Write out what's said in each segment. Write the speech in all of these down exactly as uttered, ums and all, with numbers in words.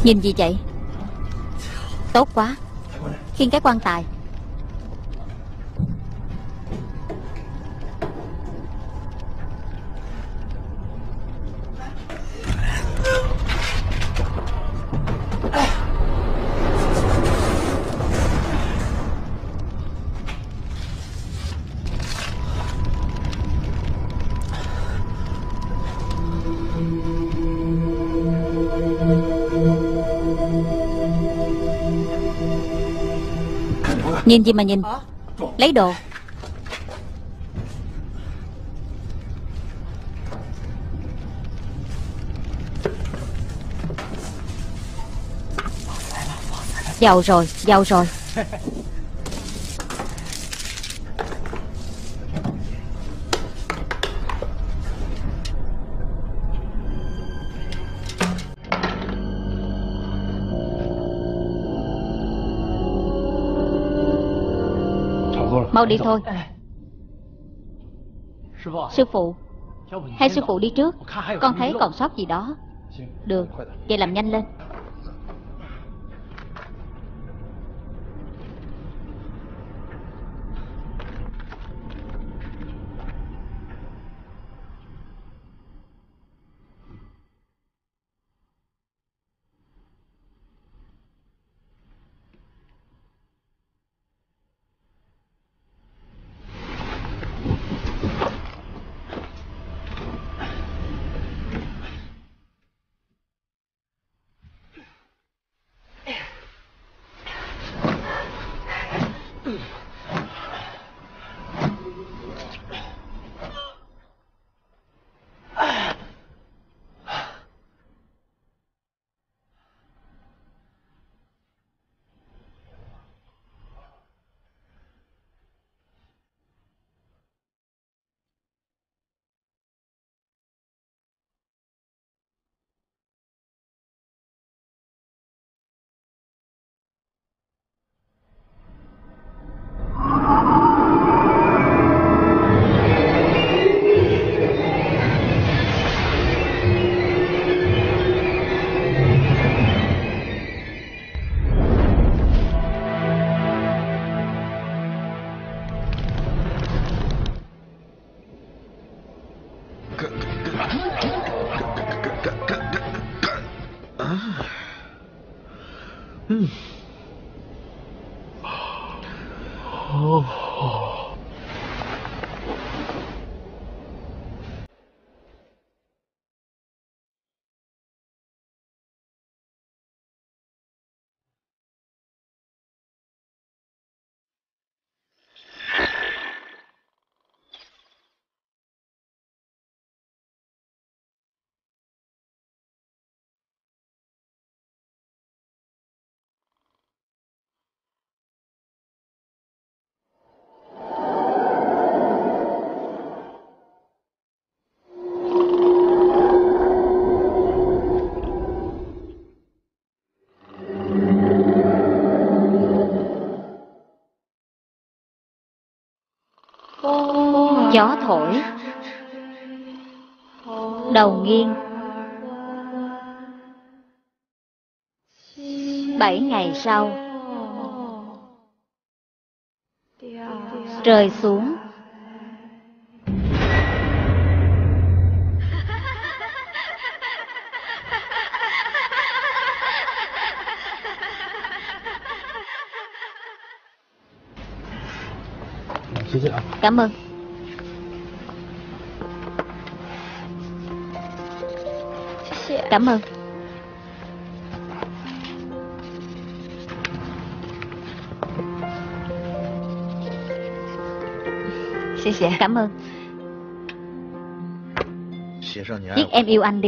Nhìn gì vậy? Tốt quá. Khiêng cái quan tài. Nhìn gì mà nhìn? Lấy đồ. Giàu rồi, giàu rồi. Mau đi thôi. Sư phụ, hay sư phụ đi trước. Con thấy còn sót gì đó. Được, vậy làm nhanh lên. Gió thổi, đầu nghiêng. Bảy ngày sau, trời xuống. Cảm ơn. Cảm ơn. Cảm ơn. Viết em yêu anh đi.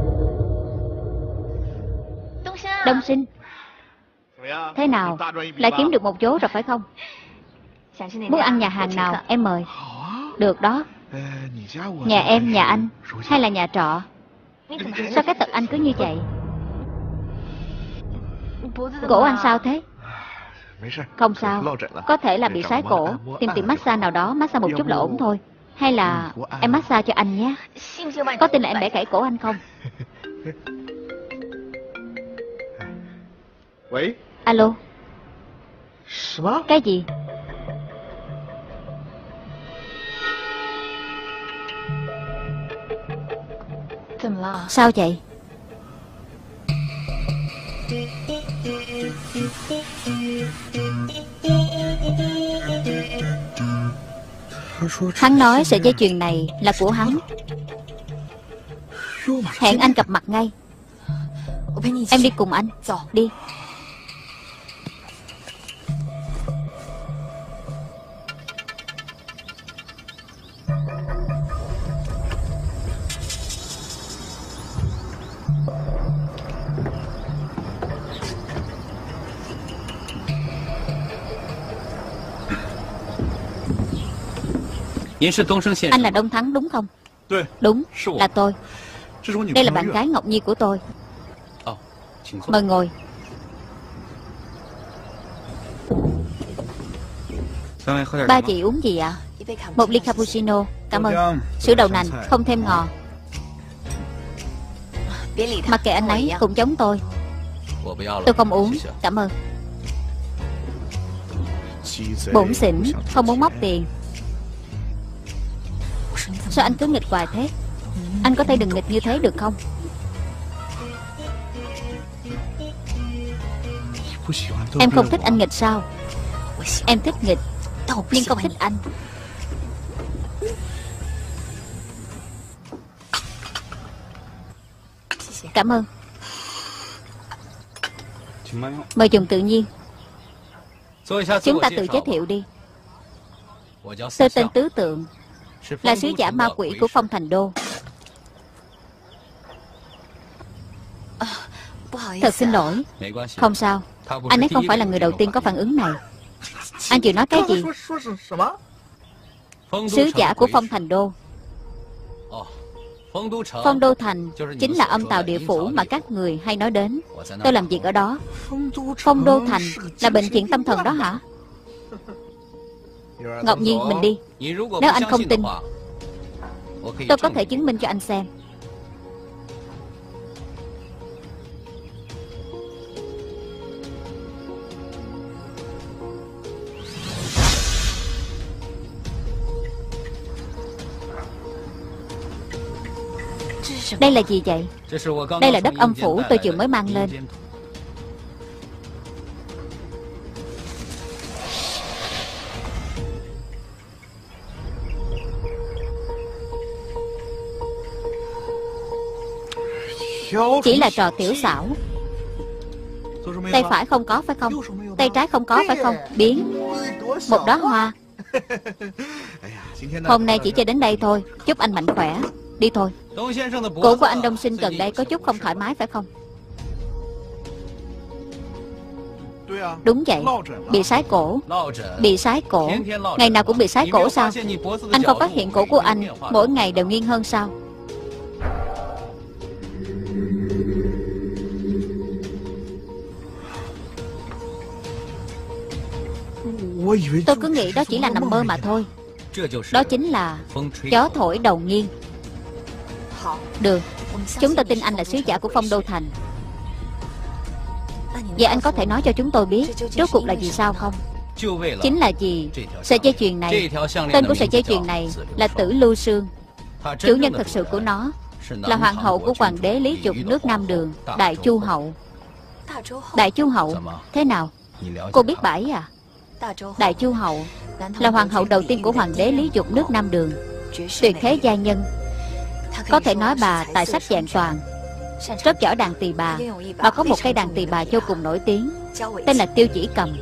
Đông Sinh, thế nào? Lại kiếm được một chỗ rồi phải không? Muốn ăn nhà hàng nào em mời. Được đó. Nhà em, nhà anh hay là nhà trọ? Sao cái tật anh cứ như vậy? Cổ anh sao thế? Không sao, có thể là bị sái cổ. Tìm tiệm massage nào đó massage một chút là ổn thôi. Hay là em massage cho anh nhé. Có tin là em bẻ gãy cổ anh không? Alo. Cái gì? Sao vậy? Hắn nói sợi dây chuyền này là của hắn. Hẹn anh gặp mặt ngay. Em đi cùng anh. Đi. Anh là Đông Thắng đúng không? Đúng, là tôi. Đây là bạn gái Ngọc Nhi của tôi. Mời ngồi. Ba chị uống gì ạ? Một ly cappuccino. Cảm ơn. Sữa đậu nành, không thêm ngò. Mặc kệ anh ấy, cũng giống tôi. Tôi không uống, cảm ơn. Bủn xỉn, không muốn móc tiền. Sao anh cứ nghịch hoài thế? Anh có thể đừng nghịch như thế được không? Em không thích anh nghịch sao? Em thích nghịch, nhưng không thích anh. Cảm ơn. Mời dùng tự nhiên. Chúng ta tự giới thiệu đi. Tôi tên Tứ Tượng, là sứ giả ma quỷ của Phong Thành Đô. Thật xin lỗi. Không sao. Anh ấy không phải là người đầu tiên có phản ứng này. Anh chịu nói cái gì? Sứ giả của Phong Thành Đô. Phong Đô Thành chính là âm tào địa phủ mà các người hay nói đến. Tôi làm việc ở đó. Phong Đô Thành là bệnh viện tâm thần đó hả? Ngọc Nhiên, mình đi. Nếu anh không tin, tôi có thể chứng minh cho anh xem. Đây là gì vậy? Đây là đất âm phủ tôi vừa mới mang lên. Chỉ là trò tiểu xảo. Tay phải không có phải không? Tay trái không có phải không? Biến một đóa hoa. Hôm nay chỉ chơi đến đây thôi. Chúc anh mạnh khỏe. Đi thôi. Cổ của anh Đông Sinh gần đây có chút không thoải mái phải không? Đúng vậy. Bị sái cổ. Bị sái cổ. Ngày nào cũng bị sái cổ sao? Anh không phát hiện cổ của anh mỗi ngày đều nghiêng hơn sao? Tôi cứ nghĩ đó chỉ là nằm mơ mà thôi. Đó chính là gió thổi đầu nghiêng. Được, chúng tôi tin anh là sứ giả của Phong Đô Thành. Vậy anh có thể nói cho chúng tôi biết rốt cuộc là vì sao không? Chính là vì sợi dây chuyền này. Tên của sợi dây chuyền này là Tử Lưu Sương. Chủ nhân thật sự của nó là hoàng hậu của hoàng đế Lý Dục nước Nam Đường, Đại Chu Hậu. Đại Chu Hậu? Thế nào? Cô biết bãi à? Đại Chu Hậu là hoàng hậu đầu tiên của hoàng đế Lý Dục nước Nam Đường, tuyệt thế gia nhân. Có thể nói bà tài sắc vẹn toàn, rất giỏi đàn tỳ bà. Bà có một cây đàn tỳ bà vô cùng nổi tiếng, tên là Tiêu Chỉ Cầm.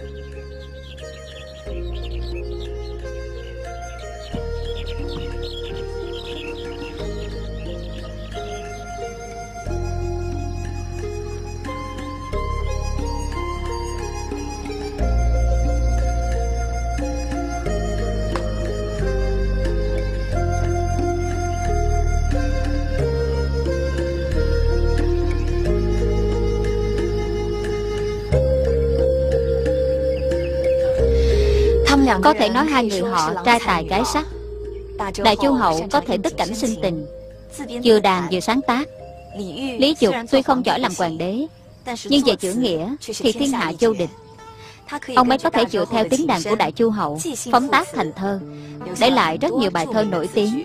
Có thể nói hai người họ trai tài gái sắc. Đại Chu Hậu có thể tất cảnh sinh tình, vừa đàn vừa sáng tác. Lý Dục tuy không giỏi làm hoàng đế, Nhưng về chữ nghĩa thì thiên hạ vô địch. Ông ấy có thể dựa theo tiếng đàn của Đại Chu Hậu phóng tác thành thơ, để lại rất nhiều bài thơ nổi tiếng.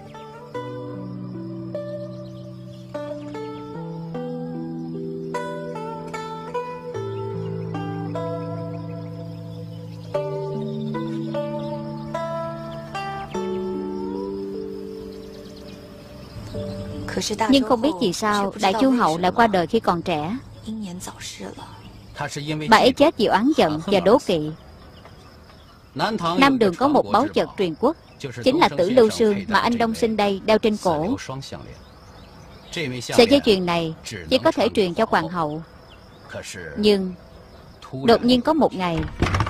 Nhưng không biết vì sao Đại Chu Hậu lại qua đời khi còn trẻ. Bà ấy chết vì oán giận và đố kỵ. Nam Đường có một báu vật truyền quốc, chính là Tử Lưu Xương mà anh Đông Sinh đây đeo trên cổ. Sợi dây chuyền này chỉ có thể truyền cho hoàng hậu. Nhưng đột nhiên có một ngày,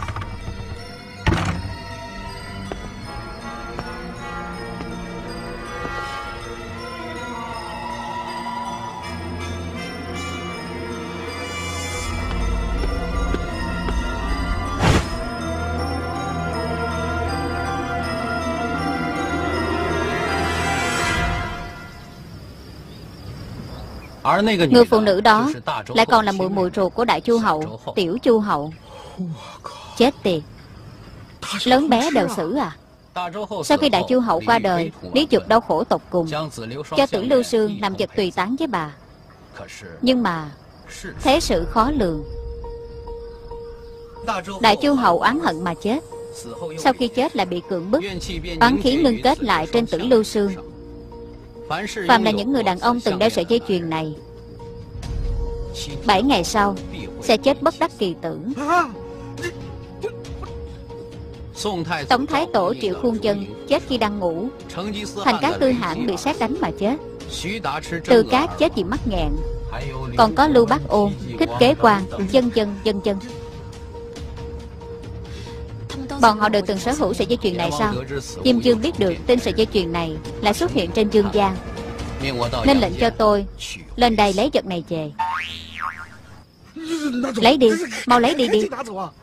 người phụ nữ đó lại còn là muội muội ruột của Đại Chu Hậu, Tiểu Chu Hậu. Chết tiệt, lớn bé đều xử à? Sau khi Đại Chu Hậu qua đời, Lý Dục đau khổ tột cùng, cho Tử Lưu Xương làm vật tùy táng với bà. Nhưng mà thế sự khó lường. Đại Chu Hậu oán hận mà chết. Sau khi chết lại bị cưỡng bức, oán khí ngưng kết lại trên Tử Lưu Xương. Phàm là những người đàn ông từng đeo sợi dây chuyền này, bảy ngày sau sẽ chết bất đắc kỳ tử. Tổng Thái Tổ Triệu Khuôn Chân chết khi đang ngủ. Thành Cát Tư Hãn bị sét đánh mà chết. Từ Cát chết vì mắc nghẹn. Còn có Lưu Bác Ôn, Thích Kế Quang, vân vân vân vân. Bọn họ đều từng sở hữu sợi dây chuyền này sao? Diêm Dương biết được tên sợi dây chuyền này lại xuất hiện trên Dương gian, nên lệnh cho tôi lên đây lấy vật này về. Lấy đi, mau lấy đi đi.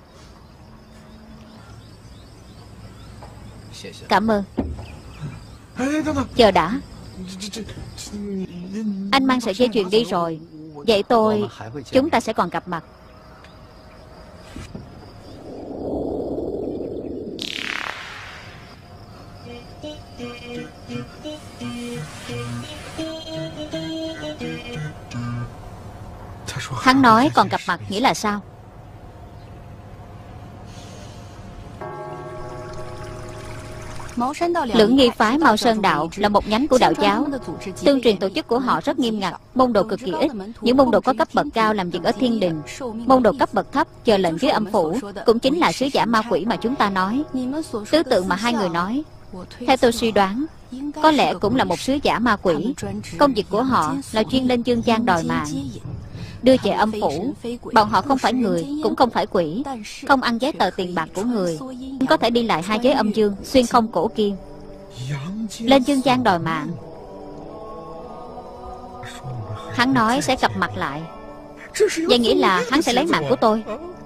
Cảm ơn. Chờ đã. Anh mang sợi dây chuyền đi rồi, vậy tôi, chúng ta sẽ còn gặp mặt. Hắn nói còn gặp mặt nghĩa là sao? Lưỡng nghi phái Mao Sơn Đạo là một nhánh của đạo giáo. Tương truyền tổ chức của họ rất nghiêm ngặt, môn đồ cực kỳ ít. Những môn đồ có cấp bậc cao làm việc ở thiên đình, môn đồ cấp bậc thấp chờ lệnh dưới âm phủ, cũng chính là sứ giả ma quỷ mà chúng ta nói. Tứ tượng mà hai người nói, theo tôi suy đoán, có lẽ cũng là một sứ giả ma quỷ. Công việc của họ là chuyên lên dương gian đòi mạng, đưa về âm phủ. Bọn họ không phải người, cũng không phải quỷ, không ăn giấy tờ tiền bạc của người, có thể đi lại hai giới âm dương, xuyên không cổ kim, lên dương gian đòi mạng. Hắn nói sẽ gặp mặt lại, vậy nghĩa là hắn sẽ lấy mạng của tôi.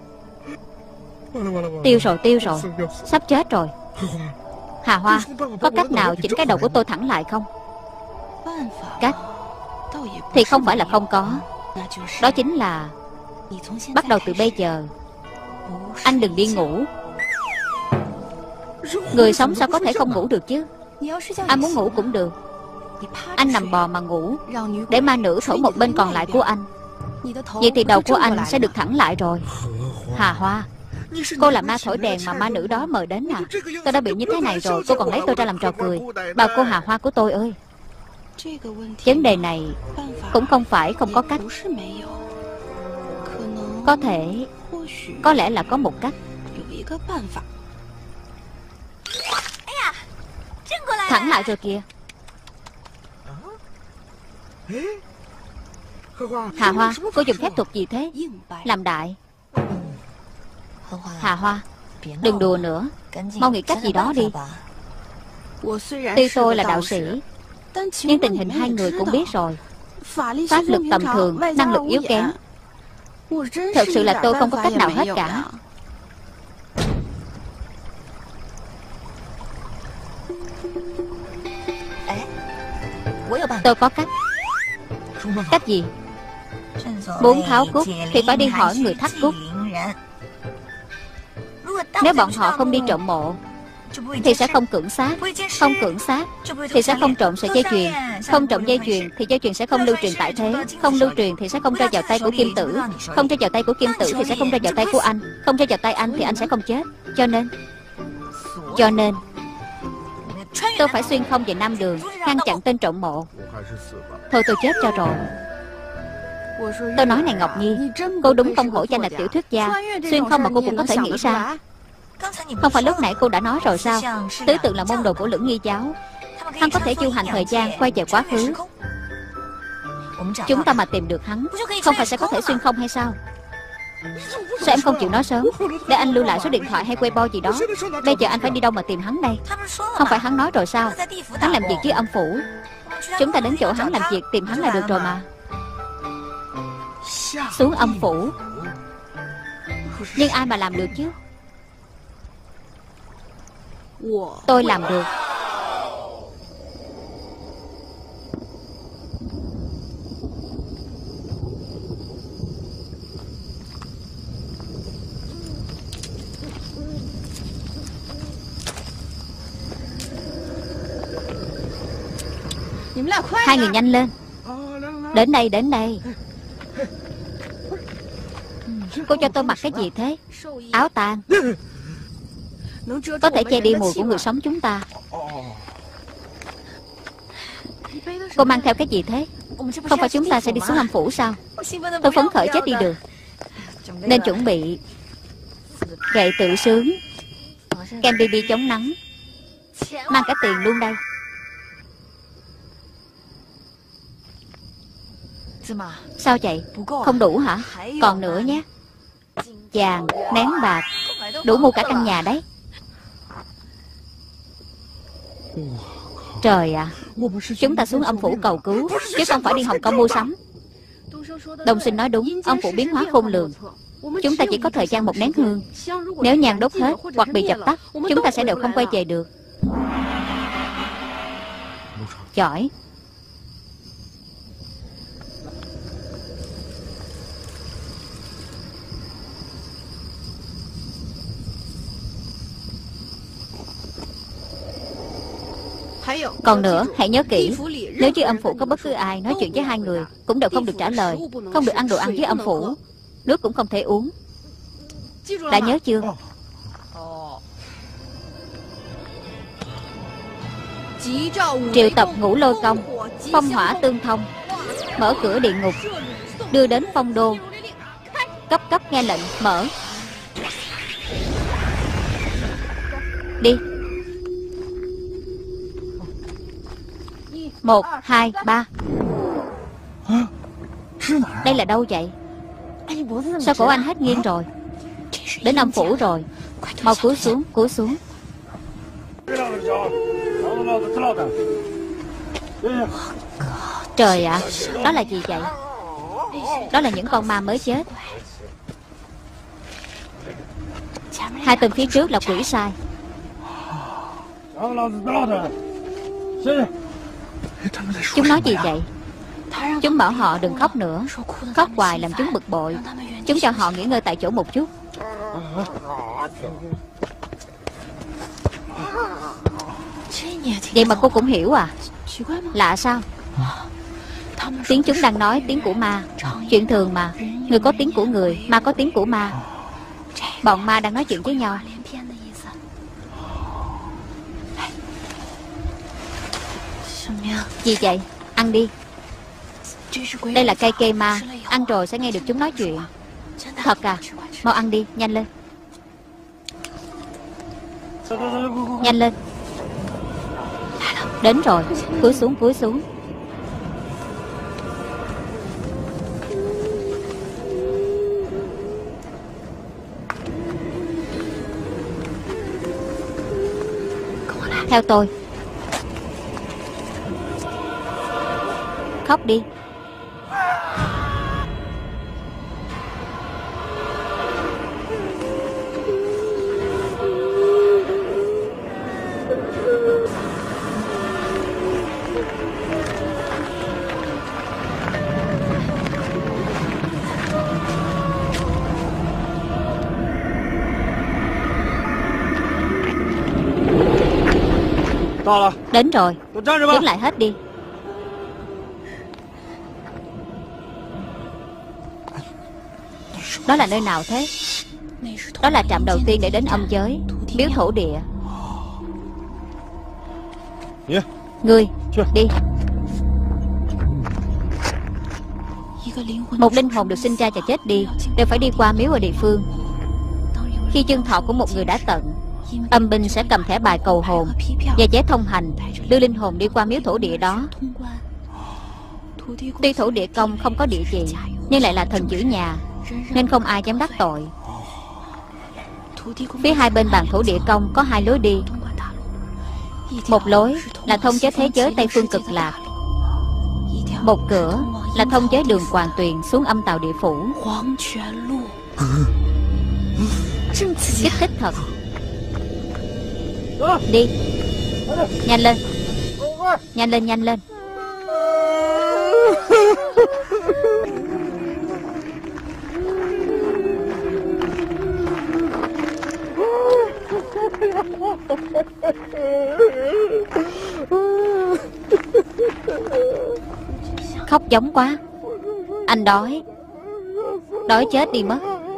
Tiêu rồi, tiêu rồi, sắp chết rồi. Hà Hoa, có cách nào chỉnh cái đầu của tôi thẳng lại không? Cách thì không phải là không có. Đó chính là bắt đầu từ bây giờ anh đừng đi ngủ. Người sống sao có thể không ngủ được chứ? Anh muốn ngủ cũng được. Anh nằm bò mà ngủ, để ma nữ thổi một bên còn lại của anh. Vậy thì đầu của anh sẽ được thẳng lại rồi. Hà Hoa, cô là ma thổi đèn mà ma nữ đó mời đến à? Tôi đã bị như thế này rồi, cô còn lấy tôi ra làm trò cười. Bà cô Hà Hoa của tôi ơi, vấn đề này cũng không phải không có cách. Có thể, có lẽ là có một cách. Thẳng lại rồi kìa. Hà Hoa, cô dùng phép thuật gì thế? Làm đại. Hà Hoa, đừng đùa nữa, mau nghĩ cách gì đó đi. Tuy tôi là đạo sĩ, nhưng tình hình hai người cũng biết rồi. Pháp lực tầm thường, năng lực yếu kém. Thật sự là tôi không có cách nào hết cả. Tôi có cách. Cách gì? Muốn tháo cúc thì phải đi hỏi người thắt cúc. Nếu bọn họ không đi trộm mộ thì sẽ không cưỡng sát. Không cưỡng sát thì sẽ không trộm sợi dây chuyền. Không trộm dây chuyền thì dây chuyền sẽ không lưu truyền tại thế. Không lưu truyền thì sẽ không rơi vào tay của Kim Tử. Không rơi vào tay của Kim Tử thì sẽ không rơi vào tay của anh. Không rơi vào tay anh thì anh sẽ không chết. Cho nên Cho nên tôi phải xuyên không về Nam Đường, ngăn chặn tên trộm mộ. Thôi tôi chết cho rồi. Tôi nói này Ngọc Nhi, cô đúng không hổ danh là tiểu thuyết gia. Xuyên không mà cô cũng có thể nghĩ ra. Không phải lúc nãy cô đã nói rồi sao? Tứ tượng là môn đồ của Lưỡng Nghi giáo. Hắn có thể du hành thời gian, quay về quá khứ. Chúng ta mà tìm được hắn, không phải sẽ có thể xuyên không hay sao? Sao em không chịu nói sớm, để anh lưu lại số điện thoại hay Weibo gì đó? Bây giờ anh phải đi đâu mà tìm hắn đây? Không phải hắn nói rồi sao? Hắn làm việc với âm phủ. Chúng ta đến chỗ hắn làm việc tìm hắn là được rồi mà. Xuống âm phủ. Nhưng ai mà làm được chứ? Tôi làm được. Hai người nhanh lên. Đến đây, đến đây. Cô cho tôi mặc cái gì thế? Áo tang. Có thể che đi mùi của người sống chúng ta. Cô mang theo cái gì thế? Không phải chúng ta sẽ đi xuống âm phủ sao? Tôi phấn khởi chết đi được. Nên chuẩn bị gậy tự sướng, kem bê bê chống nắng. Mang cả tiền luôn đây. Sao vậy? Không đủ hả? Còn nữa nhé. Vàng, nén bạc, đủ mua cả căn nhà đấy. Trời ạ, à, chúng ta xuống âm phủ cầu cứu, chứ không phải đi Hồng Kông mua sắm. Đồng Sinh nói đúng, âm phủ biến hóa khôn lường. Chúng ta chỉ có thời gian một nén hương. Nếu nhang đốt hết hoặc bị dập tắt, chúng ta sẽ đều không quay về được. Giỏi. Còn nữa, hãy nhớ kỹ, nếu dưới âm phủ có bất cứ ai nói chuyện với hai người, cũng đều không được trả lời. Không được ăn đồ ăn với âm phủ. Nước cũng không thể uống. Đã nhớ chưa? Triệu tập Ngũ Lôi Công, phong hỏa tương thông, mở cửa địa ngục, đưa đến phong đô. Cấp cấp nghe lệnh, mở. Đi. Một, hai, ba. Đây là đâu vậy? Sao cổ anh hết nghiêng rồi? Đến âm phủ rồi. Mau cúi xuống, cúi xuống. Trời ạ, à, đó là gì vậy? Đó là những con ma mới chết. Hai tên phía trước là quỷ sai. Chúng nói gì vậy? Chúng bảo họ đừng khóc nữa. Khóc hoài làm chúng bực bội. Chúng cho họ nghỉ ngơi tại chỗ một chút. Vậy mà cô cũng hiểu à? Lạ sao? Tiếng chúng đang nói tiếng của ma. Chuyện thường mà. Người có tiếng của người, ma có tiếng của ma. Bọn ma đang nói chuyện với nhau. Gì vậy? Ăn đi. Đây là cây kê ma. Ăn rồi sẽ nghe được chúng nói chuyện. Thật à? Mau ăn đi, nhanh lên. Nhanh lên. Đến rồi. Cúi xuống, cúi xuống. Theo tôi. Khóc đi. Đến rồi. Đứng lại hết đi. Đó là nơi nào thế? Đó là trạm đầu tiên để đến âm giới, miếu thổ địa. Ngươi đi. Một linh hồn được sinh ra và chết đi đều phải đi qua miếu ở địa phương. Khi chân thọ của một người đã tận, âm binh sẽ cầm thẻ bài cầu hồn và giấy thông hành đưa linh hồn đi qua miếu thổ địa đó. Tuy thổ địa công không có địa chỉ, nhưng lại là thần giữ nhà, nên không ai dám đắc tội. Phía hai bên bàn thổ địa công có hai lối đi. Một lối là thông tới thế giới Tây Phương Cực Lạc. Một cửa là thông tới đường Hoàng Tuyền xuống âm tào địa phủ. Kích thích thật. Đi. Nhanh lên. Nhanh lên, nhanh lên. Khóc giống quá. Anh đói. Đói chết đi mất.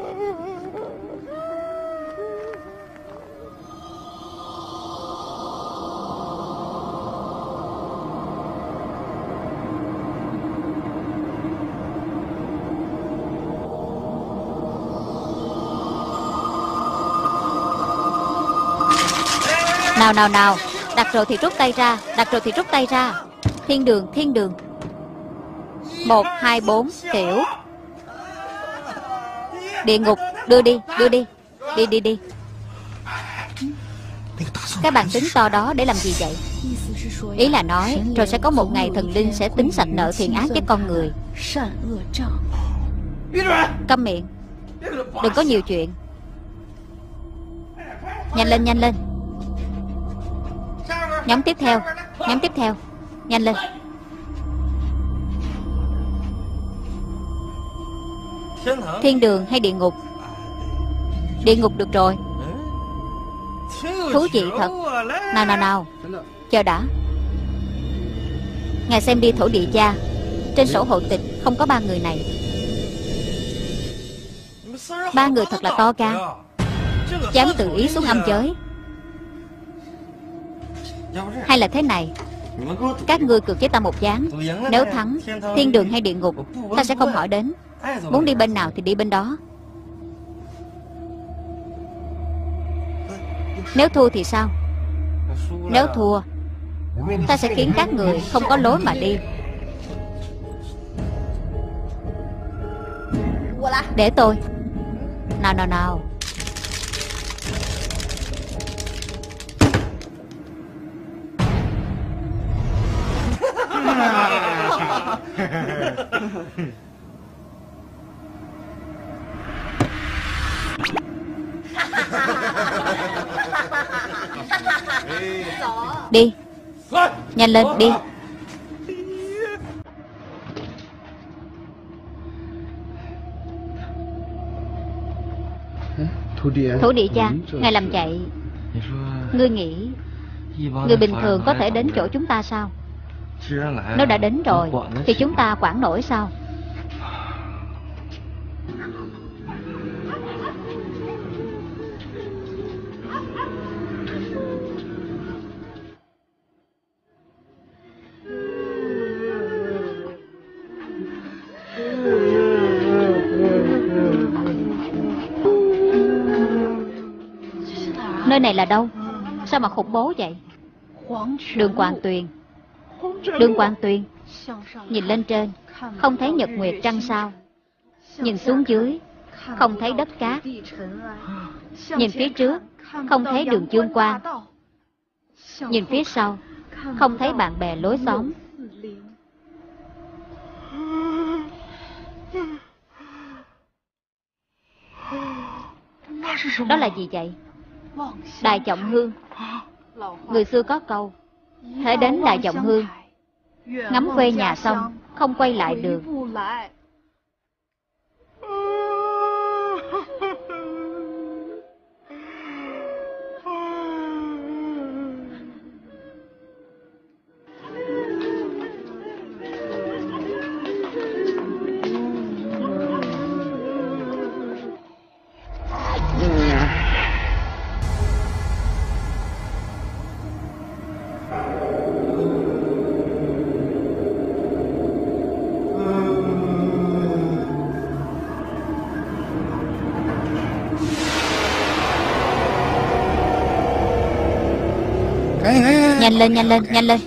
Nào nào nào. Đặt rồi thì rút tay ra. Đặt rồi thì rút tay ra. Thiên đường, thiên đường. Một, hai, bốn, tiểu. Địa ngục, đưa đi, đưa đi. Đi, đi, đi. Cái bàn tính to đó để làm gì vậy? Ý là nói rồi sẽ có một ngày thần linh sẽ tính sạch nợ thiện ác với con người. Câm miệng. Đừng có nhiều chuyện. Nhanh lên, nhanh lên. Nhóm tiếp theo. Nhóm tiếp theo. Nhanh lên. Thiên đường hay địa ngục? Địa ngục được rồi. Thú vị thật. Nào nào nào. Chờ đã. Ngài xem đi thổ địa cha. Trên sổ hộ tịch không có ba người này. Ba người thật là to gan, dám tự ý xuống âm giới. Hay là thế này, các ngươi cược với ta một ván. Nếu thắng, thiên đường hay địa ngục ta sẽ không hỏi đến. Muốn đi bên nào thì đi bên đó. Nếu thua thì sao? Nếu thua, ta sẽ khiến các người không có lối mà đi. Để tôi. Nào nào nào. Đi. Nhanh lên, đi. Thổ địa cha, ngài làm vậy. Ngươi nghĩ người bình thường có thể đến chỗ chúng ta sao? Nếu đã đến rồi thì chúng ta quản nổi sao? Nơi này là đâu? Sao mà khủng bố vậy? Đường Hoàng Tuyền. Đường Hoàng Tuyền. Nhìn lên trên không thấy nhật nguyệt trăng sao. Nhìn xuống dưới không thấy đất cát. Nhìn phía trước không thấy đường dương quang. Nhìn phía sau không thấy bạn bè lối xóm. Đó là gì vậy? Đài Trọng Hương. Người xưa có câu, hễ đến Đài Trọng Hương, ngắm quê nhà xong không quay lại được. Nhanh lên, nhanh lên, nhanh lên.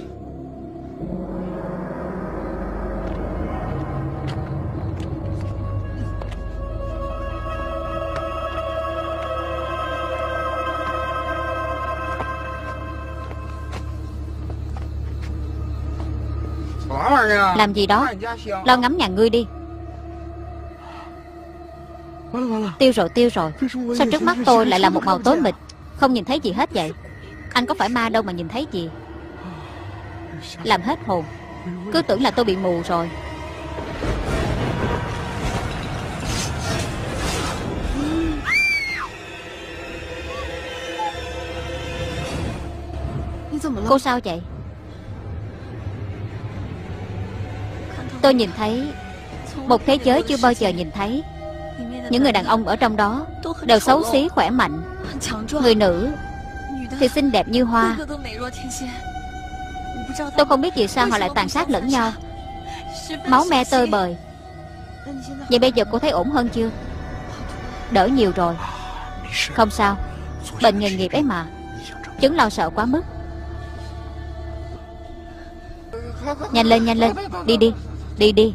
Làm gì đó? Lo ngắm nhà ngươi đi. Tiêu rồi, tiêu rồi. Sao trước mắt tôi lại là một màu tối mịt, không nhìn thấy gì hết vậy? Anh có phải ma đâu mà nhìn thấy gì. Làm hết hồn. Cứ tưởng là tôi bị mù rồi. Cô sao vậy? Tôi nhìn thấy một thế giới chưa bao giờ nhìn thấy. Những người đàn ông ở trong đó đều xấu xí khỏe mạnh. Người nữ thì xinh đẹp như hoa. Tôi không biết vì sao họ lại tàn sát lẫn nhau, máu me tơi bời. Vậy bây giờ cô thấy ổn hơn chưa? Đỡ nhiều rồi. Không sao, bệnh nghề nghiệp ấy mà. Chứng lo sợ quá mức. Nhanh lên, nhanh lên. Đi đi, đi đi.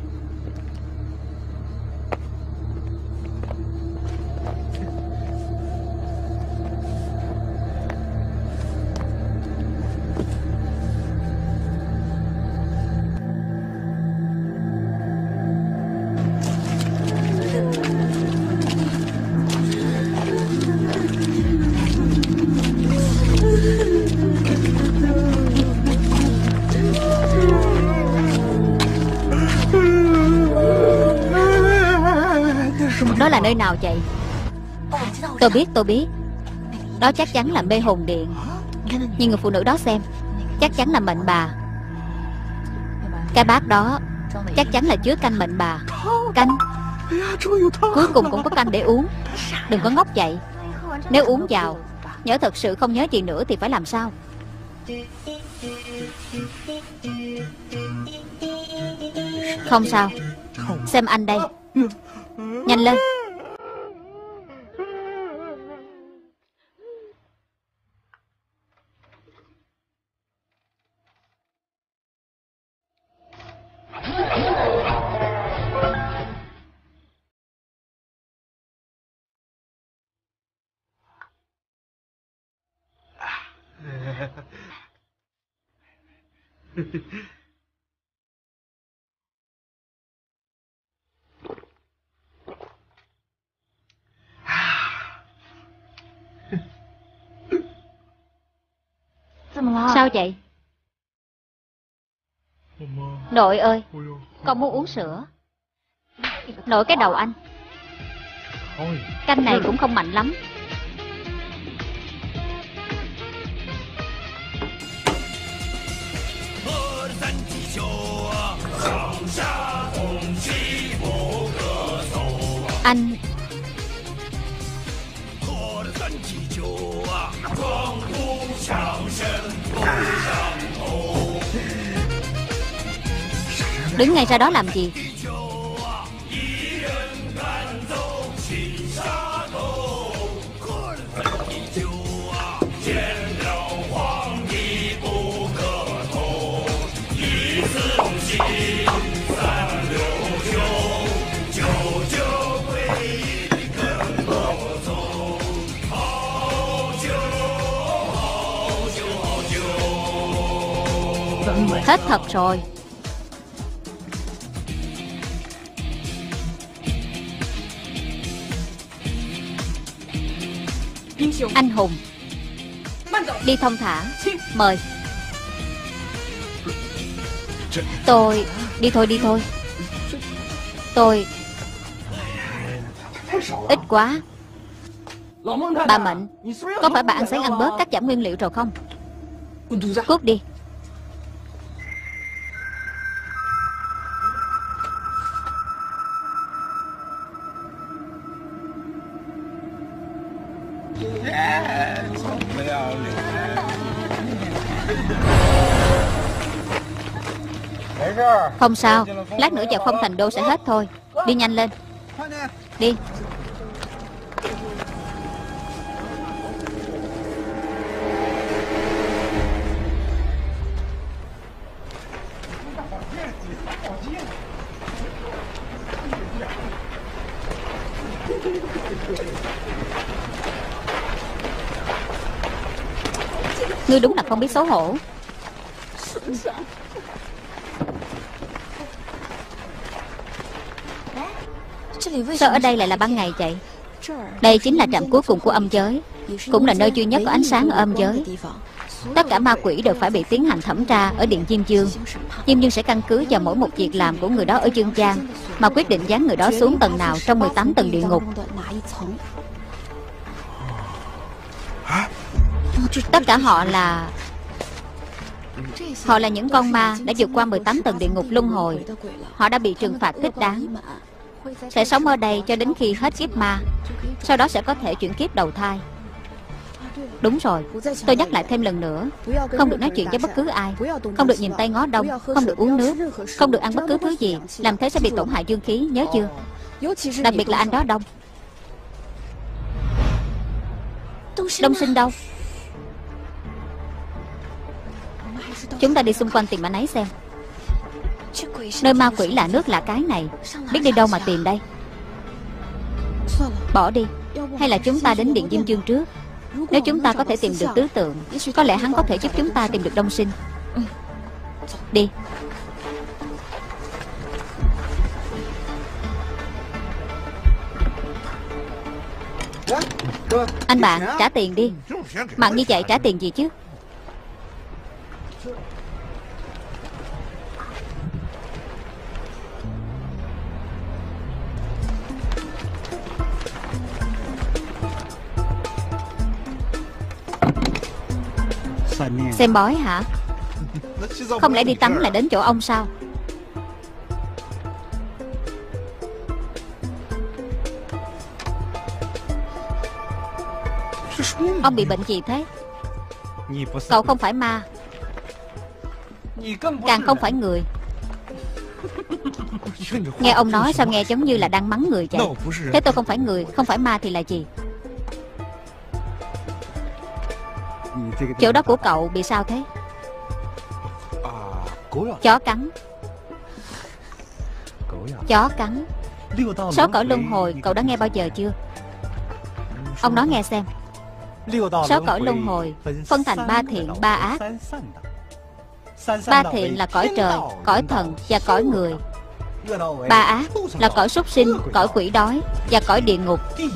Đó là nơi nào vậy? Tôi biết, tôi biết. Đó chắc chắn là mê hồn điện. Nhưng người phụ nữ đó xem, chắc chắn là mệnh bà. Cái bát đó chắc chắn là chứa canh mệnh bà. Canh? Cuối cùng cũng có canh để uống. Đừng có ngốc vậy. Nếu uống vào, nhớ thật sự không nhớ gì nữa thì phải làm sao? Không sao. Xem anh đây. Nhanh lên. Sao vậy? Nội ơi, con muốn uống sữa. Nội cái đầu anh. Canh này cũng không mạnh lắm. Anh đứng ngay ra đó làm gì? Hết thật rồi. Anh hùng, đi thông thả. Mời. Tôi đi thôi, đi thôi. Tôi ít quá. Bà Mệnh, có phải bà ăn sáng ăn bớt cắt giảm nguyên liệu rồi không? Cút đi. Không sao, lát nữa vào Phong Thành Đô sẽ hết thôi. Đi nhanh lên. Đi. Ngươi đúng là không biết xấu hổ. Sao ở đây lại là ban ngày vậy? Đây chính là trạm cuối cùng của âm giới, cũng là nơi duy nhất có ánh sáng ở âm giới. Tất cả ma quỷ đều phải bị tiến hành thẩm tra ở Điện Diêm Dương. Diêm Dương sẽ căn cứ vào mỗi một việc làm của người đó ở dương gian mà quyết định dán người đó xuống tầng nào trong mười tám tầng địa ngục. Tất cả họ là Họ là những con ma đã vượt qua mười tám tầng địa ngục luân hồi. Họ đã bị trừng phạt thích đáng, sẽ sống ở đây cho đến khi hết kiếp ma, sau đó sẽ có thể chuyển kiếp đầu thai. Đúng rồi, tôi nhắc lại thêm lần nữa, không được nói chuyện với bất cứ ai, không được nhìn tay ngó đông, không được uống nước, không được ăn bất cứ thứ gì, làm thế sẽ bị tổn hại dương khí, nhớ chưa? Đặc biệt là anh đó Đông. Đông Sinh đâu? Chúng ta đi xung quanh tìm anh ấy xem. Nơi ma quỷ lạ nước lạ cái này, biết đi đâu mà tìm đây? Bỏ đi. Hay là chúng ta đến Điện Diêm Dương trước? Nếu chúng ta có thể tìm được tứ tượng, có lẽ hắn có thể giúp chúng ta tìm được Đông Sinh. Đi. Anh bạn, trả tiền đi. Mặn như vậy trả tiền gì chứ? Xem bói hả? Không lẽ đi tắm lại đến chỗ ông sao? Ông bị bệnh gì thế? Cậu không phải ma, càng không phải người. Nghe ông nói sao nghe giống như là đang mắng người vậy? Thế tôi không phải người, không phải ma thì là gì? Chỗ đó của cậu bị sao thế? Chó cắn. Chó cắn. Sáu cõi luân hồi cậu đã nghe bao giờ chưa? Ông nói nghe xem. Sáu cõi luân hồi phân thành ba thiện ba ác. Ba thiện là cõi trời, cõi thần và cõi người. Ba ác là cõi súc sinh, cõi quỷ đói và cõi địa ngục.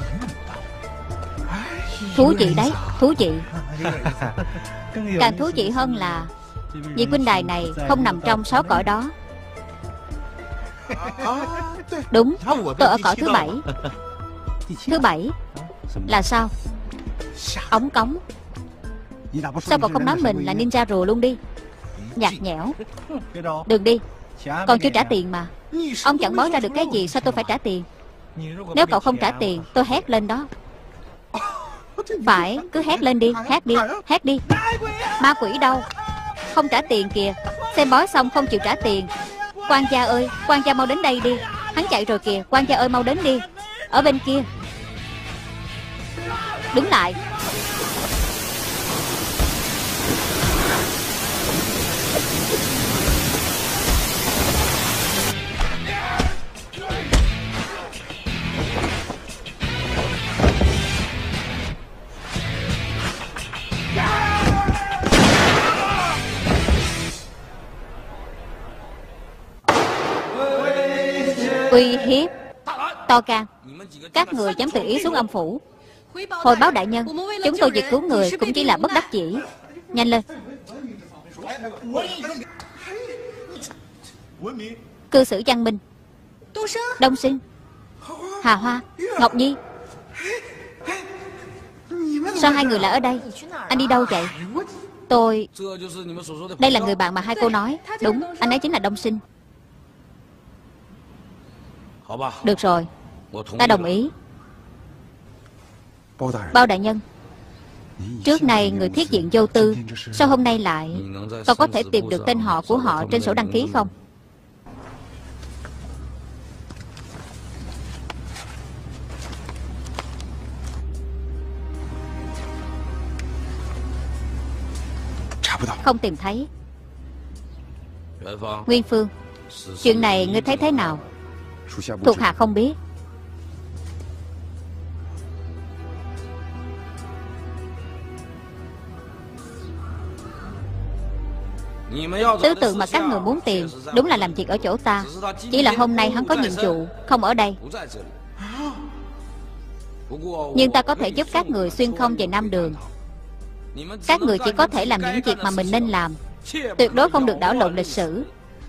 Thú vị đấy, thú vị. Càng thú vị hơn là vị huynh đài này không nằm trong sáu cõi đó. Đúng, tôi ở cõi thứ bảy. Thứ bảy là sao? Ống cống. Sao cậu không nói mình là ninja rùa luôn đi? Nhạt nhẽo. Đừng đi, còn chưa trả tiền mà. Ông chẳng bói ra được cái gì, sao tôi phải trả tiền? Nếu cậu không trả tiền, tôi hét lên đó. Phải, cứ hét lên đi, hét đi, hét đi. Ma quỷ đâu? Không trả tiền kìa. Xem bói xong không chịu trả tiền. Quan gia ơi, quan gia mau đến đây đi. Hắn chạy rồi kìa, quan gia ơi mau đến đi. Ở bên kia. Đứng lại. Uy hiếp. To can. Các người dám tự ý xuống âm phủ. Hồi báo đại nhân, chúng tôi việc cứu người cũng chỉ là bất đắc dĩ. Nhanh lên. Cư xử văn minh. Đông Sinh, Hà Hoa, Ngọc Nhi. Sao hai người lại ở đây? Anh đi đâu vậy? Tôi... Đây là người bạn mà hai cô nói. Đúng, anh ấy chính là Đông Sinh. Được rồi, ta đồng ý. Bao đại nhân, trước này người thiết diện vô tư, sao hôm nay lại... Cậu có thể tìm được tên họ của họ trên sổ đăng ký không? Không tìm thấy. Nguyên Phương, chuyện này ngươi thấy thế nào? Thuộc hạ không biết. Tứ tượng mà các người muốn tìm đúng là làm việc ở chỗ ta. Chỉ là hôm nay hắn có nhiệm vụ không ở đây. Nhưng ta có thể giúp các người xuyên không về Nam Đường. Các người chỉ có thể làm những việc mà mình nên làm, tuyệt đối không được đảo lộn lịch sử.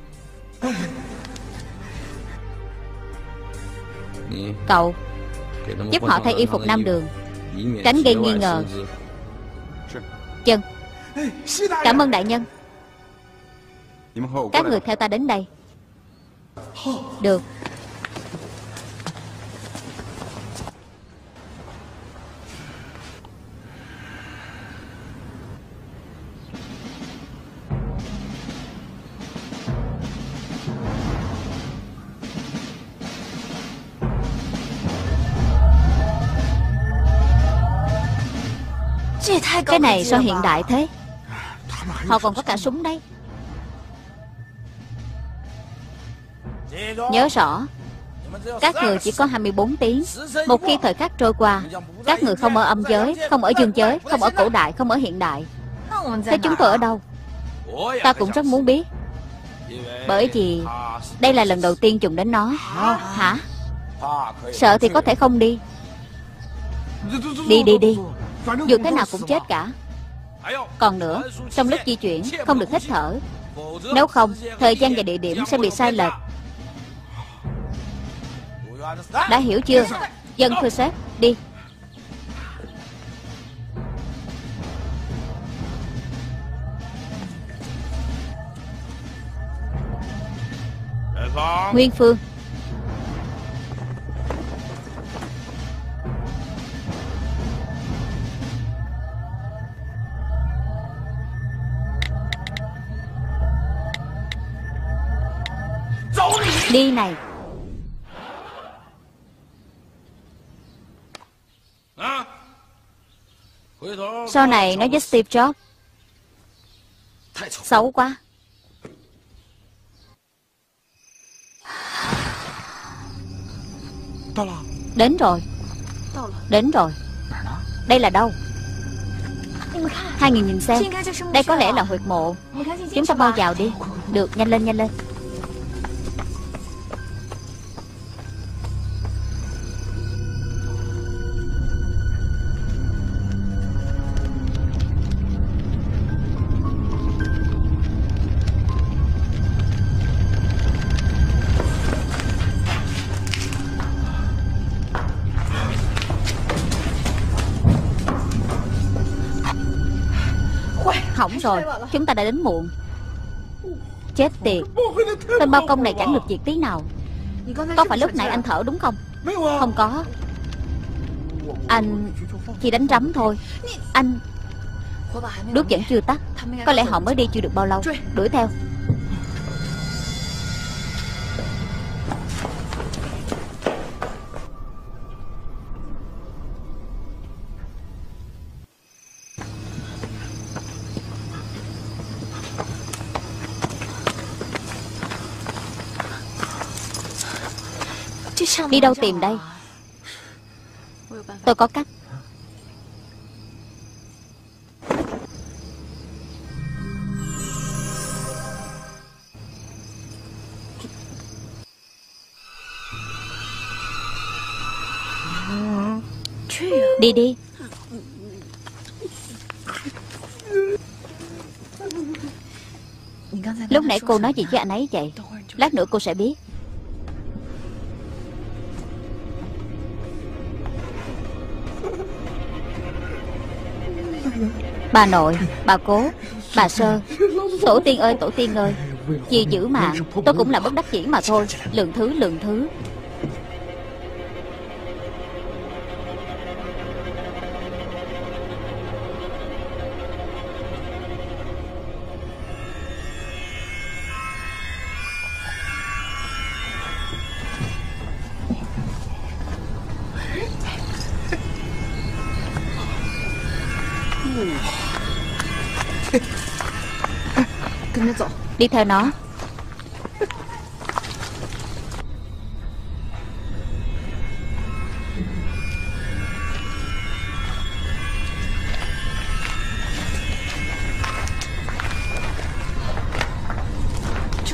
Cậu giúp họ thay y phục Nam Đường, tránh gây nghi ngờ. Chân. Cảm ơn đại nhân. Các người theo ta đến đây. Được. Cái này sao hiện đại thế? Họ còn có cả súng đấy. Nhớ rõ, các người chỉ có hai mươi bốn tiếng. Một khi thời khắc trôi qua, các người không ở âm giới, không ở dương giới, không ở cổ đại, không ở hiện đại. Thế chúng tôi ở đâu? Ta cũng rất muốn biết. Bởi vì đây là lần đầu tiên dùng đến nó. Hả? Sợ thì có thể không đi. Đi đi đi. Dù thế nào cũng chết cả. Còn nữa, trong lúc di chuyển không được hít thở. Nếu không, thời gian và địa điểm sẽ bị sai lệch. Đã hiểu chưa? Dân thưa sếp, đi. Nguyên Phương. Đi này. Sau này nói với Steve Jobs. Xấu quá. Đến rồi. Đến rồi. Đây là đâu? Hai người nhìn xem. Đây có lẽ là huyệt mộ. Chúng ta mau vào đi. Được, nhanh lên nhanh lên. Hỏng rồi, chúng ta đã đến muộn. Chết tiệt. Tên bao công này chẳng được việc tí nào. Có phải lúc nãy anh thở đúng không? Không có. Anh chỉ đánh rắm thôi. Anh. Đuốc vẫn chưa tắt. Có lẽ họ mới đi chưa được bao lâu. Đuổi theo. Đi đâu tìm đây? Tôi có cách. Đi đi. Lúc nãy cô nói gì với anh ấy vậy? Lát nữa cô sẽ biết. Bà nội, bà cố, bà Sơ. Tổ tiên ơi, tổ tiên ơi. Vì giữ mạng, tôi cũng là bất đắc dĩ mà thôi. Lượng thứ, lượng thứ. Đi theo nó.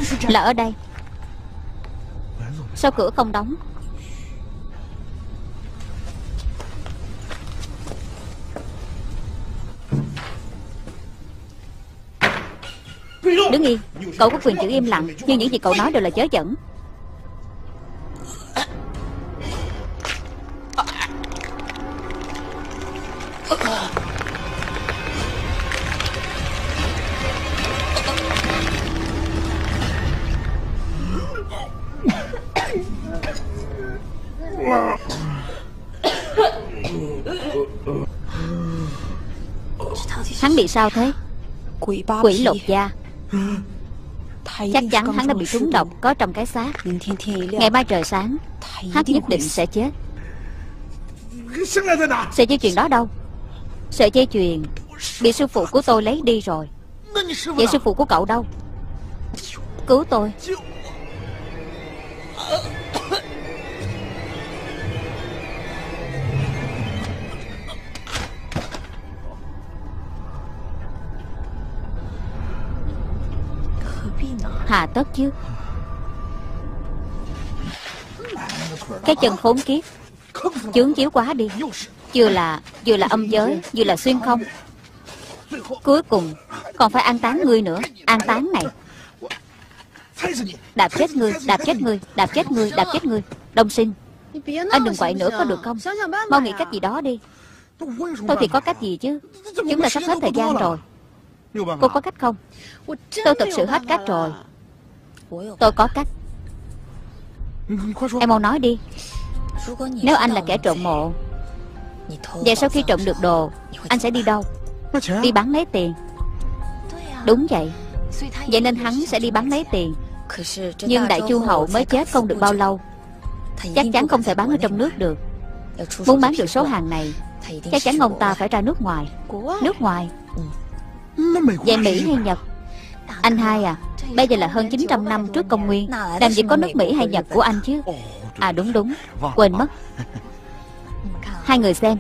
Là ở đây. Sao cửa không đóng? Đứng yên. Cậu có quyền giữ im lặng, nhưng những gì cậu nói đều là chớ dẫn. Hắn bị sao thế? Quỷ lột da. Chắc chắn hắn đã bị trúng độc có trong cái xác. Ngày mai trời sáng, hắn nhất định sẽ chết. Sợi dây chuyền đó đâu? Sợi dây chuyền bị sư phụ của tôi lấy đi rồi. Vậy sư phụ của cậu đâu? Cứu tôi. Hà tất chứ. Cái chân khốn kiếp, chướng chiếu quá đi. Vừa là Vừa là âm giới, vừa là xuyên không. Cuối cùng còn phải an táng ngươi nữa. An táng này. Đạp chết ngươi, đạp chết ngươi, đạp chết ngươi, đạp chết ngươi. Đông Sinh, anh đừng quậy nữa có được không? Mau nghĩ cách gì đó đi. Tôi thì có cách gì chứ? Chúng ta sắp hết thời gian rồi. Cô có cách không? Tôi thật sự hết cách rồi. Tôi có cách. Em mau nói đi. Nếu anh là kẻ trộm mộ, vậy sau khi trộm được đồ, anh sẽ đi đâu? Đi bán lấy tiền. Đúng vậy. Vậy nên hắn sẽ đi bán lấy tiền. Nhưng Đại Chu Hậu mới chết không được bao lâu, chắc chắn không thể bán ở trong nước được. Muốn bán được số hàng này, chắc chắn ông ta phải ra nước ngoài. Nước ngoài? Vậy Mỹ hay Nhật? Anh hai à, bây giờ là hơn chín trăm năm trước công nguyên, làm gì có nước Mỹ hay Nhật của anh chứ? À đúng đúng, quên mất. Hai người xem.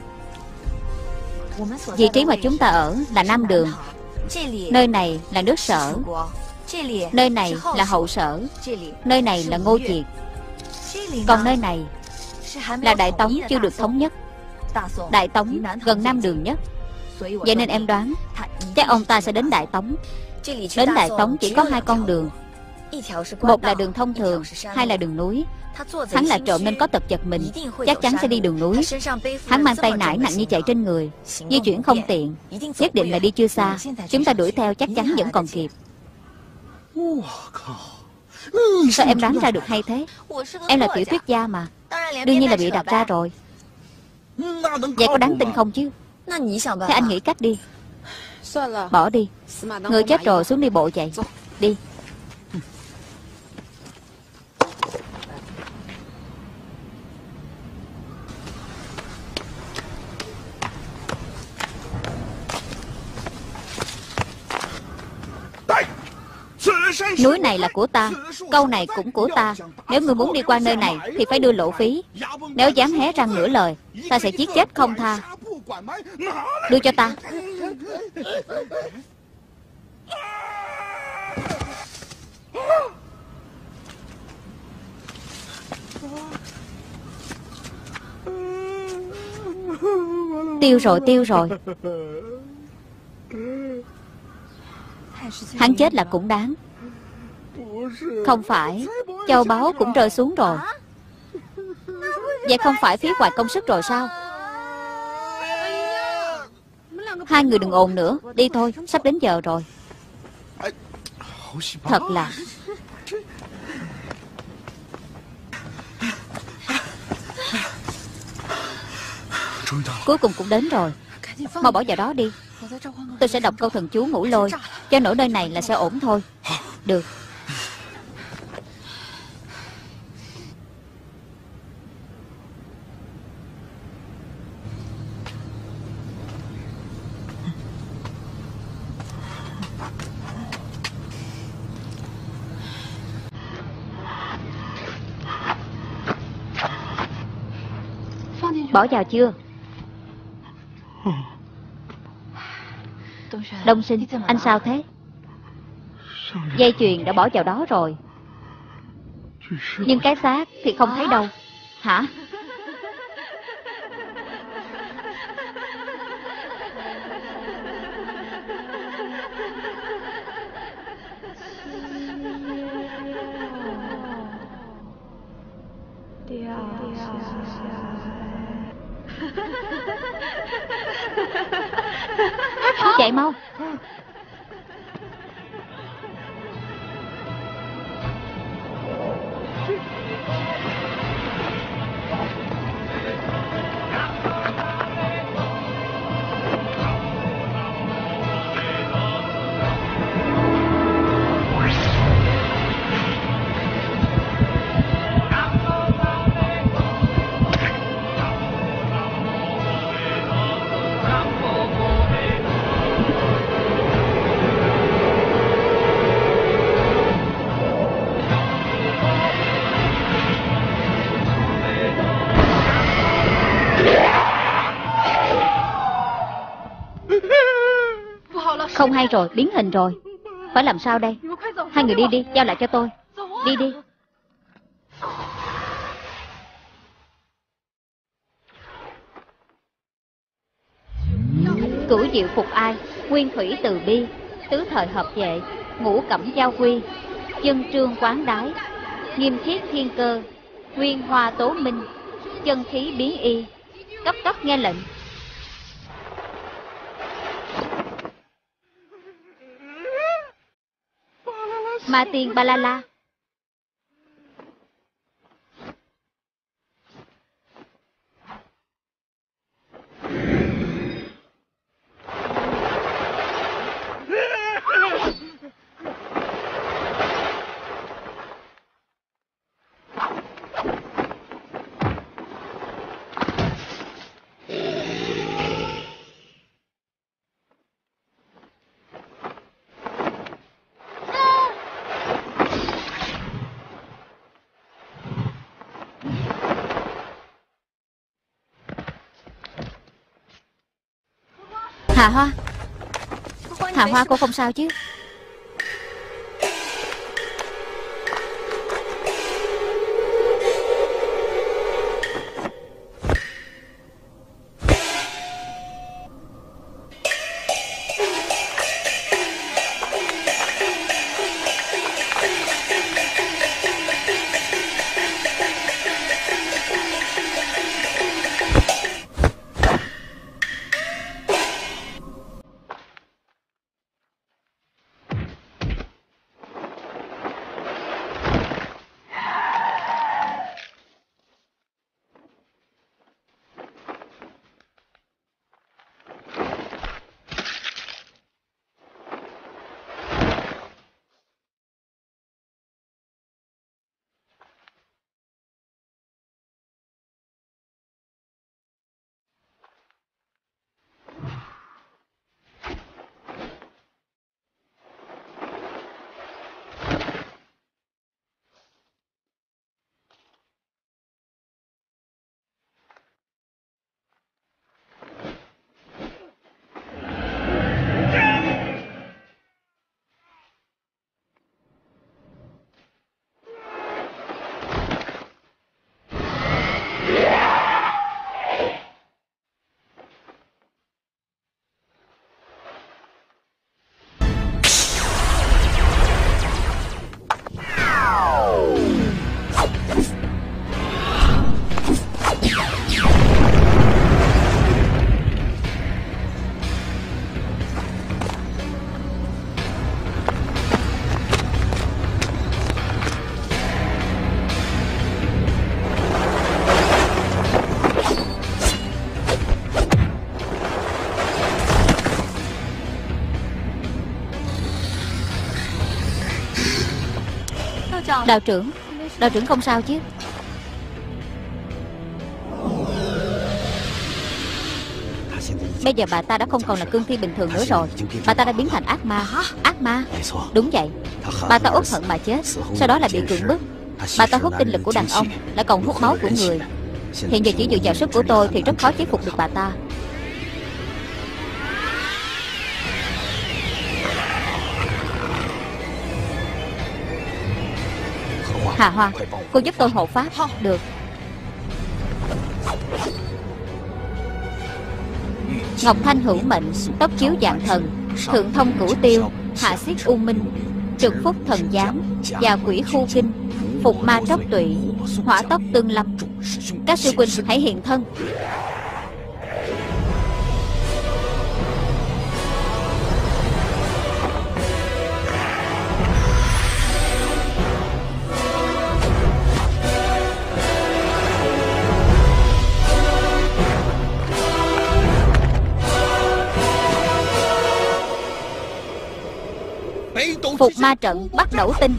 Vị trí mà chúng ta ở là Nam Đường. Nơi này là nước Sở. Nơi này là Hậu Sở. Nơi này là Ngô Triệt. Còn nơi này là Đại Tống chưa được thống nhất. Đại Tống gần Nam Đường nhất. Vậy nên em đoán chắc ông ta sẽ đến Đại Tống. Đến Đại Tống chỉ có hai con đường. Một là đường thông thường, hai là đường núi. Hắn là trộm nên có tật giật mình, chắc chắn sẽ đi đường núi. Hắn mang tay nải nặng như chạy trên người, di chuyển không tiện, nhất định là đi chưa xa. Chúng ta đuổi theo chắc chắn vẫn còn kịp. Sao em đoán ra được hay thế? Em là tiểu thuyết gia mà, đương nhiên là bị đặt ra rồi. Vậy có đáng tin không chứ? Thế anh nghĩ cách đi. Bỏ đi. Người chết rồi xuống đi bộ chạy. Đi. Núi này là của ta, câu này cũng của ta. Nếu ngươi muốn đi qua nơi này thì phải đưa lộ phí. Nếu dám hé răng nửa lời, ta sẽ giết chết không tha. Đưa cho ta. Tiêu rồi, tiêu rồi. Hắn chết là cũng đáng. Không phải, châu báu cũng rơi xuống rồi. Vậy không phải phí hoài công sức rồi sao? Hai người đừng ồn nữa, đi thôi, sắp đến giờ rồi. Thật là. Cuối cùng cũng đến rồi. Mau bỏ vào đó đi. Tôi sẽ đọc câu thần chú ngũ lôi, cho nổi nơi này là sẽ ổn thôi. Được. Bỏ vào chưa? Đông Sinh, anh sao thế? Dây chuyền đã bỏ vào đó rồi, nhưng cái xác thì không thấy đâu. Hả? Chạy mau. Không hay rồi, biến hình rồi. Phải làm sao đây? Hai người đi đi, giao lại cho tôi. Đi đi. Cửu diệu phục ai, nguyên thủy từ bi, tứ thời hợp vệ, ngũ cẩm giao quy, chân trương quán đái, nghiêm thiết thiên cơ, nguyên hoa tố minh, chân khí biến y. Cấp cấp nghe lệnh. Ma tiên Ba La La. Hà Hoa. Hà Hoa, cô không sao chứ? Đạo trưởng, đạo trưởng không sao chứ? Bây giờ bà ta đã không còn là cương thi bình thường nữa rồi. Bà ta đã biến thành ác ma. Ác ma? Đúng vậy. Bà ta uất hận mà chết, sau đó là bị cưỡng bức. Bà ta hút tinh lực của đàn ông, lại còn hút máu của người. Hiện giờ chỉ dựa vào sức của tôi thì rất khó chế phục được bà ta. Hà Hoa, cô giúp tôi hộ pháp. Được. Ngọc Thanh hữu mệnh, tóc chiếu dạng thần, thượng thông cửu tiêu, hạ xiết u minh, trực phúc thần giám, và quỷ khu kinh, phục ma tróc tụy, hỏa tốc tương lâm. Các sư huynh hãy hiện thân. Phục ma trận bắt đầu tinh.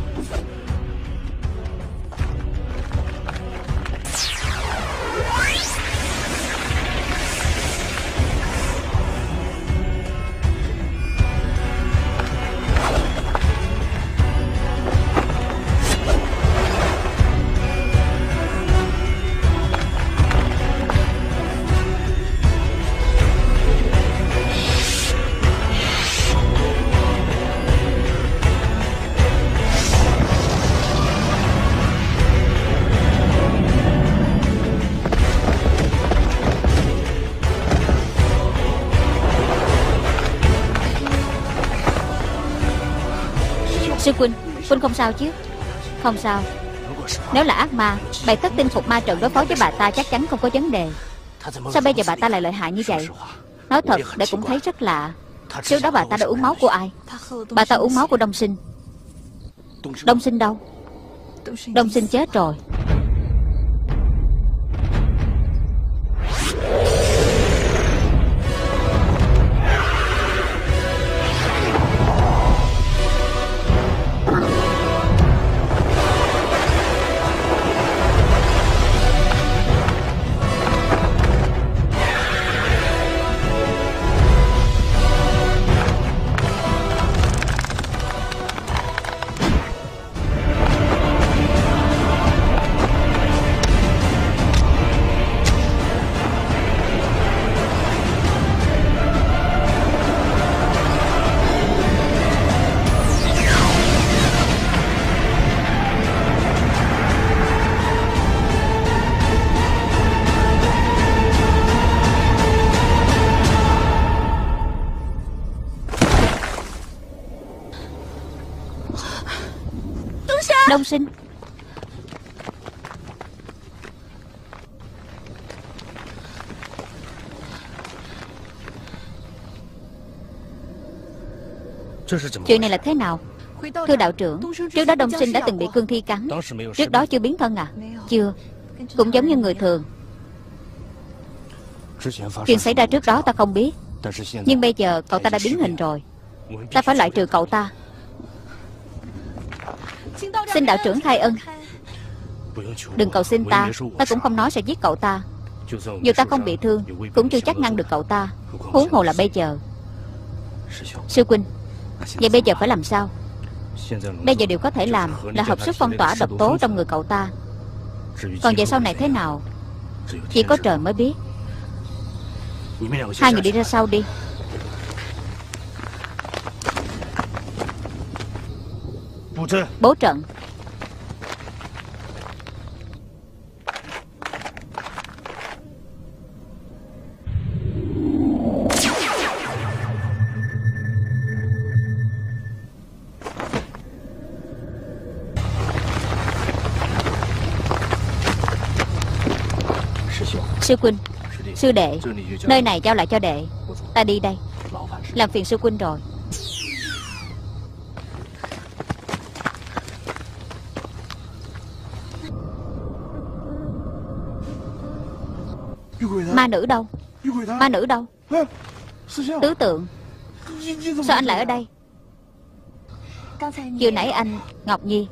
Sư huynh, huynh không sao chứ? Không sao. Nếu là ác ma, bày tất tinh phục ma trận đối phó với bà ta chắc chắn không có vấn đề. Sao bây giờ bà ta lại lợi hại như vậy? Nói thật, để cũng thấy rất lạ. Trước đó bà ta đã uống máu của ai? Bà ta uống máu của Đông Sinh. Đông Sinh đâu? Đông Sinh chết rồi. Đông Sinh. Chuyện này là thế nào? Thưa đạo trưởng, trước đó Đông Sinh đã từng bị cương thi cắn. Trước đó chưa biến thân à? Chưa. Cũng giống như người thường. Chuyện xảy ra trước đó ta không biết. Nhưng bây giờ cậu ta đã biến hình rồi. Ta phải loại trừ cậu ta. Xin đạo trưởng khai ân. Đừng cầu xin ta. Ta cũng không nói sẽ giết cậu ta. Dù ta không bị thương cũng chưa chắc ngăn được cậu ta. Huống hồ là bây giờ. Sư huynh, vậy bây giờ phải làm sao? Bây giờ điều có thể làm là hợp sức phong tỏa độc tố trong người cậu ta. Còn về sau này thế nào, chỉ có trời mới biết. Hai người đi ra sau đi. Bố trận. Sư huynh, sư đệ, nơi này giao lại cho đệ. Ta đi đây. Làm phiền sư huynh rồi. Ma nữ đâu? Ma nữ đâu? Tứ tượng. Sao anh lại ở đây? Vừa nãy anh Ngọc Nhi.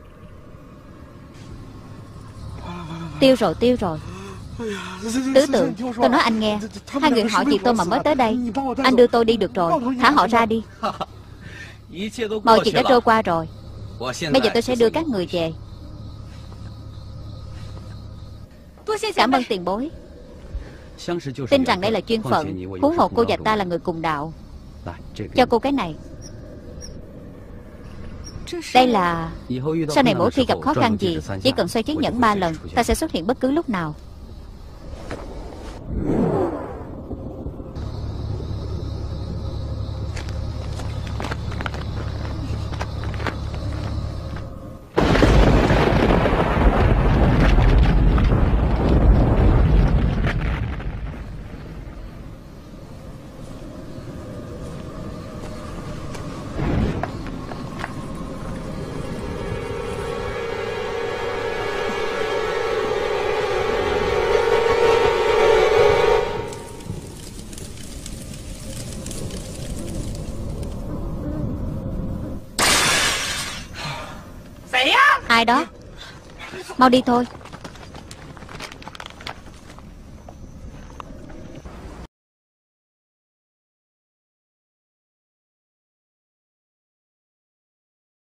Tiêu rồi, tiêu rồi. Tứ tượng, tôi nói anh nghe. Hai người họ chị tôi mà mới tới đây. Anh đưa tôi đi được rồi. Thả họ ra đi. Mọi chuyện đã trôi qua rồi. Bây giờ tôi sẽ đưa các người về. Cảm ơn tiền bối. Tin rằng đây là duyên phận. Huống hồ cô và ta là người cùng đạo. Cho cô cái này. Đây là... Sau này mỗi khi gặp khó khăn gì, chỉ cần xoay chiếc nhẫn ba lần, ta sẽ xuất hiện bất cứ lúc nào. Ai đó? Mau đi thôi.